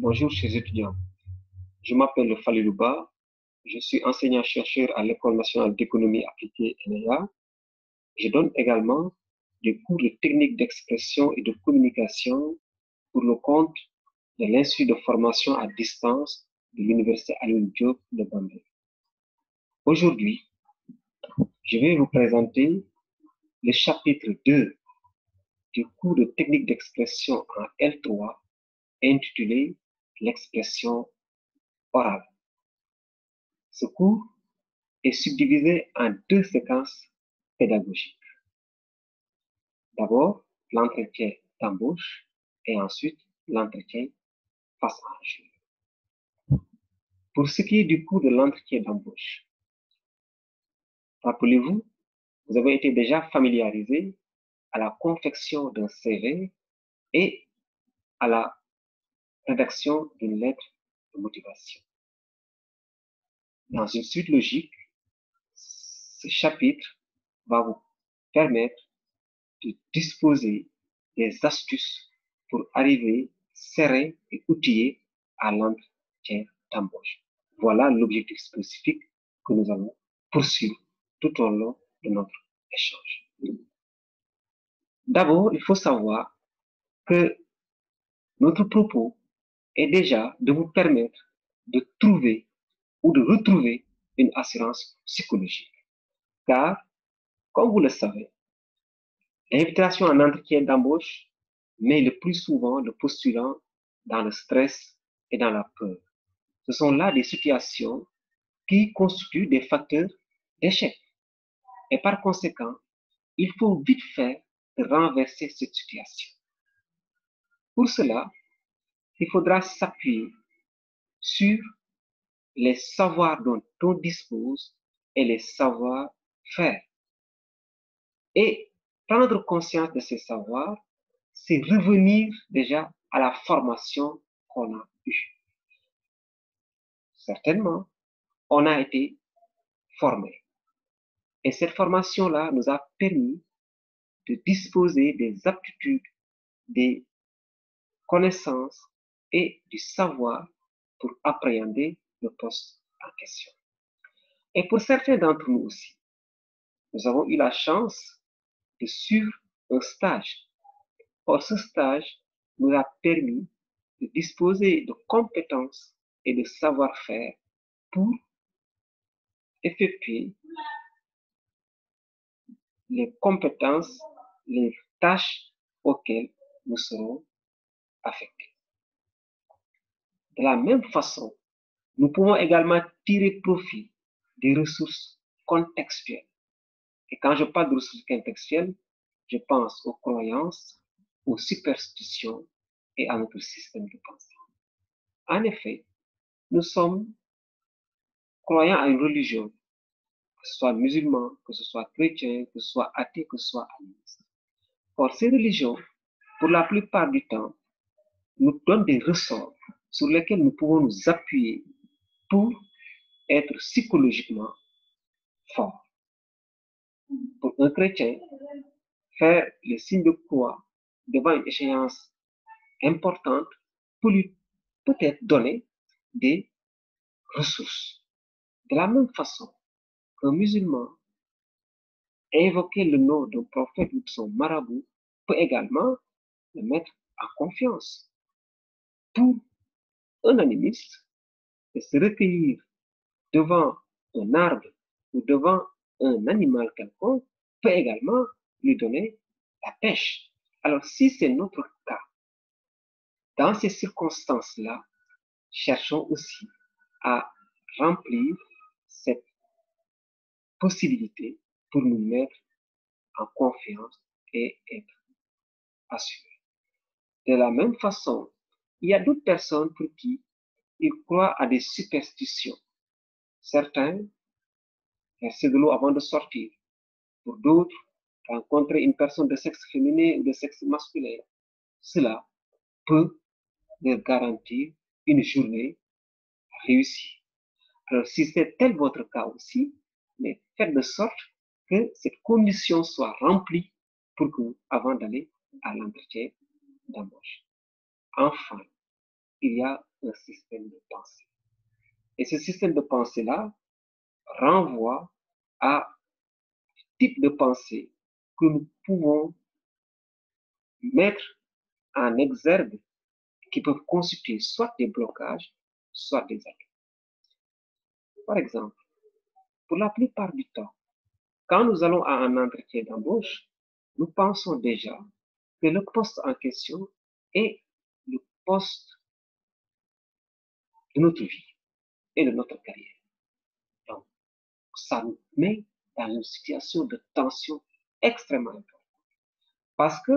Bonjour, chers étudiants. Je m'appelle Falilou Ba. Je suis enseignant-chercheur à l'École nationale d'économie appliquée (ENEA). Je donne également des cours de technique d'expression et de communication pour le compte de l'Institut de formation à distance de l'Université Alioune Diop de Bambey. Aujourd'hui, je vais vous présenter le chapitre 2 du cours de technique d'expression en L3 intitulé l'expression orale. Ce cours est subdivisé en deux séquences pédagogiques. D'abord, l'entretien d'embauche et ensuite l'entretien face à un jury. Pour ce qui est du cours de l'entretien d'embauche, rappelez-vous, vous avez été déjà familiarisé à la confection d'un CV et à la rédaction d'une lettre de motivation. Dans une suite logique, ce chapitre va vous permettre de disposer des astuces pour arriver serein et outillé à l'entretien d'embauche. Voilà l'objectif spécifique que nous allons poursuivre tout au long de notre échange. D'abord, il faut savoir que notre propos est déjà de vous permettre de trouver ou de retrouver une assurance psychologique. Car, comme vous le savez, l'invitation à un entretien d'embauche met le plus souvent le postulant dans le stress et dans la peur. Ce sont là des situations qui constituent des facteurs d'échec. Et par conséquent, il faut vite faire de renverser cette situation. Pour cela, il faudra s'appuyer sur les savoirs dont on dispose et les savoir-faire. Et prendre conscience de ces savoirs, c'est revenir déjà à la formation qu'on a eue. Certainement, on a été formé. Et cette formation-là nous a permis de disposer des aptitudes, des connaissances et du savoir pour appréhender le poste en question. Et pour certains d'entre nous aussi, nous avons eu la chance de suivre un stage. Or, ce stage nous a permis de disposer de compétences et de savoir-faire pour effectuer les compétences, les tâches auxquelles nous serons affectés. De la même façon, nous pouvons également tirer profit des ressources contextuelles. Et quand je parle de ressources contextuelles, je pense aux croyances, aux superstitions et à notre système de pensée. En effet, nous sommes croyants à une religion, que ce soit musulman, que ce soit chrétien, que ce soit athée, que ce soit animiste. Or, ces religions, pour la plupart du temps, nous donnent des ressorts sur lesquels nous pouvons nous appuyer pour être psychologiquement forts. Pour un chrétien, faire les signes de croix devant une échéance importante peut lui peut-être donner des ressources. De la même façon qu'un musulman invoquer le nom d'un prophète ou de son marabout peut également le mettre en confiance. Pour un animiste, de se recueillir devant un arbre ou devant un animal quelconque peut également lui donner la pêche. Alors, si c'est notre cas, dans ces circonstances-là, cherchons aussi à remplir cette possibilité pour nous mettre en confiance et être assurés. De la même façon, il y a d'autres personnes pour qui ils croient à des superstitions. Certains versent de l'eau avant de sortir. Pour d'autres, rencontrer une personne de sexe féminin ou de sexe masculin. Cela peut leur garantir une journée réussie. Alors, si c'est tel votre cas aussi, mais faites de sorte que cette condition soit remplie pour que, avant d'aller à l'entretien d'embauche. Enfin, il y a un système de pensée. Et ce système de pensée-là renvoie à type de pensée que nous pouvons mettre en exergue qui peuvent constituer soit des blocages, soit des atouts. Par exemple, pour la plupart du temps, quand nous allons à un entretien d'embauche, nous pensons déjà que le poste en question est le poste de notre vie et de notre carrière. Donc, ça nous met dans une situation de tension extrêmement importante. Parce que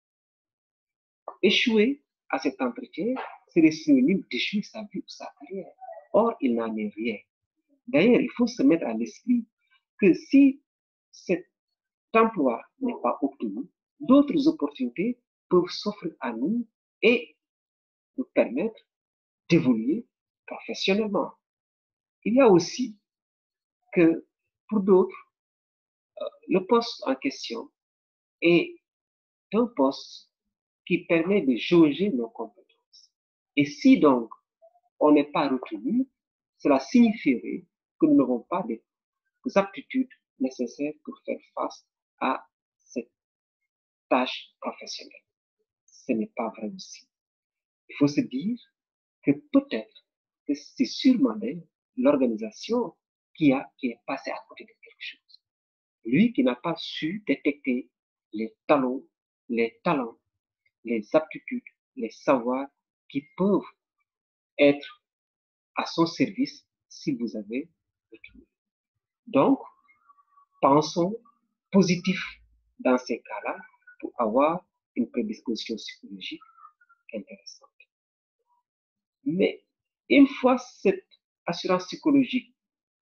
échouer à cet entretien, c'est le synonyme d'échouer sa vie ou sa carrière. Or, il n'en est rien. D'ailleurs, il faut se mettre à l'esprit que si cet emploi n'est pas obtenu, d'autres opportunités peuvent s'offrir à nous et nous permettre d'évoluer professionnellement. Il y a aussi que pour d'autres, le poste en question est un poste qui permet de jauger nos compétences. Et si donc on n'est pas retenu, cela signifierait que nous n'avons pas les aptitudes nécessaires pour faire face à cette tâche professionnelle. Ce n'est pas vrai aussi. Il faut se dire que peut-être que c'est sûrement l'organisation qui est passée à côté de quelque chose. Lui qui n'a pas su détecter les talents, les aptitudes, les savoirs qui peuvent être à son service si vous avez retenu. Donc, pensons positif dans ces cas-là pour avoir une prédisposition psychologique intéressante. Mais une fois cette assurance psychologique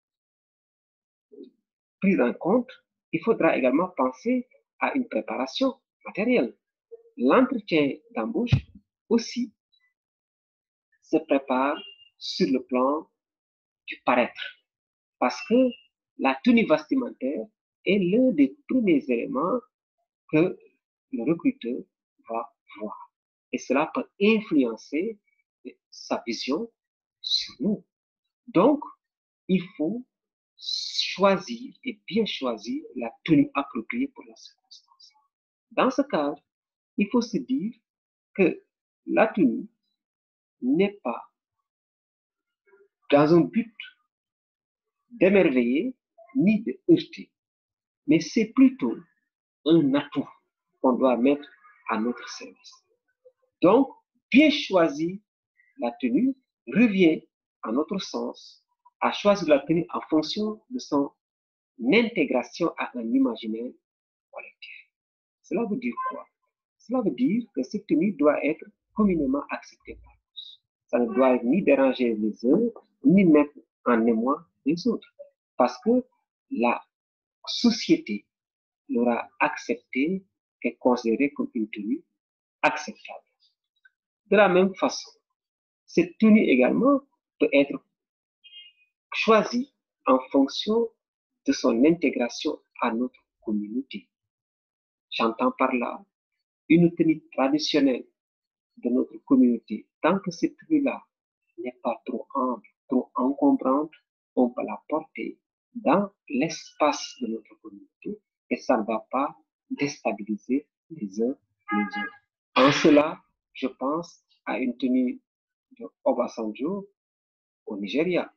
prise en compte, il faudra également penser à une préparation matérielle. L'entretien d'embauche aussi se prépare sur le plan du paraître, parce que la tenue vestimentaire est l'un des premiers éléments que le recruteur va voir. Et cela peut influencer sa vision sur nous. Donc, il faut choisir et bien choisir la tenue appropriée pour la circonstance. Dans ce cadre, il faut se dire que la tenue n'est pas dans un but d'émerveiller ni de heurter, mais c'est plutôt un atout qu'on doit mettre à notre service. Donc, bien choisir la tenue revient, à notre sens, à choisir la tenue en fonction de son intégration à un imaginaire collectif. Cela veut dire quoi? Cela veut dire que cette tenue doit être communément acceptée par tous. Ça ne doit ni déranger les uns, ni mettre en émoi les autres. Parce que la société l'aura accepté et considéré comme une tenue acceptable. De la même façon, cette tenue également peut être choisie en fonction de son intégration à notre communauté. J'entends par là une tenue traditionnelle de notre communauté. Tant que cette tenue-là n'est pas trop ample, trop encombrante, on peut la porter dans l'espace de notre communauté et ça ne va pas déstabiliser les uns les autres. En cela, je pense à une tenue de Obasanjo au Nigeria.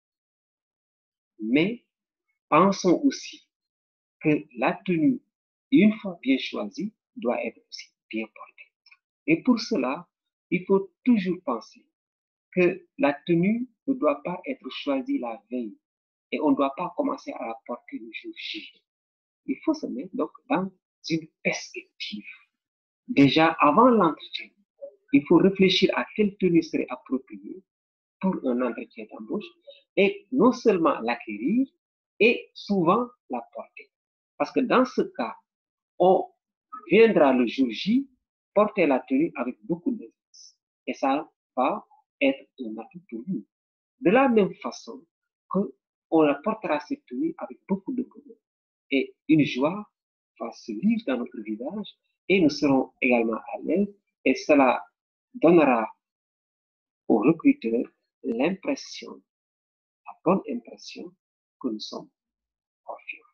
Mais pensons aussi que la tenue, une fois bien choisie, doit être aussi bien portée. Et pour cela, il faut toujours penser que la tenue ne doit pas être choisie la veille et on ne doit pas commencer à la porter le jour J. Il faut se mettre donc dans une perspective. Déjà, avant l'entretien, il faut réfléchir à quelle tenue serait appropriée pour un entretien d'embauche et non seulement l'acquérir et souvent la porter. Parce que dans ce cas, on viendra le jour J porter la tenue avec beaucoup d'aisance. Et ça va être un atout pour nous. De la même façon qu'on portera cette tenue avec beaucoup de bonheur. Et une joie va se vivre dans notre visage et nous serons également à l'aise et cela donnera aux recruteurs l'impression, la bonne impression que nous sommes confiants.